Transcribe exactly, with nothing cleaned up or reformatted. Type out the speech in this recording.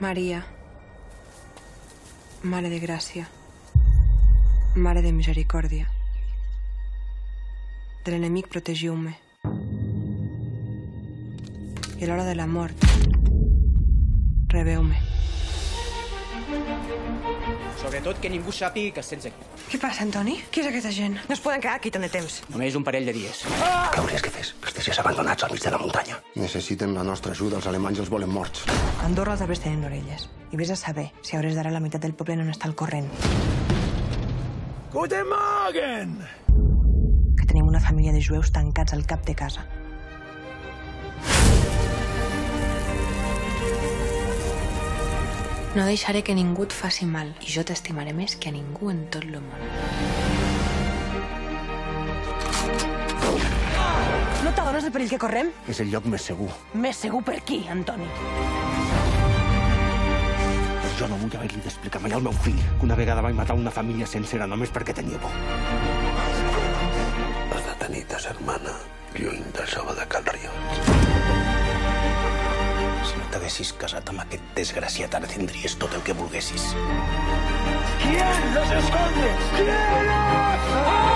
Maria, Mare de Gràcia, Mare de Misericòrdia, de l'enemic protegiu-me. I a l'hora de la mort, rebeu-me. Sobretot que ningú sàpiga que estens aquí. Què passa, Antoni? Qui és aquesta gent? No es poden quedar aquí tant de temps. Només un parell de dies. Què hauries que fes? Els deixes abandonats al mig de la muntanya. Necessiten la nostra ajuda, els alemanys els volen morts. A Andorra els arbres tenen orelles. I vés a saber si a hores d'ara la meitat del poble no n'està al corrent. Guten Morgen! Que tenim una família de jueus tancats al cap de casa. No deixaré que ningú et faci mal i jo t'estimaré més que a ningú en tot el món. No t'adones del perill que correm? És el lloc més segur. Més segur per qui, Antoni? Jo no vull haver-li d'explicar mai al meu fill que una vegada vaig matar una família sencera només perquè tenia por. Has de tenir ta germana lluny de jove de Can Riot. Si no t'haguessis casat amb aquest desgraciat, ara tindries tot el que volguessis. ¿Quién los esconde? ¿Quién los...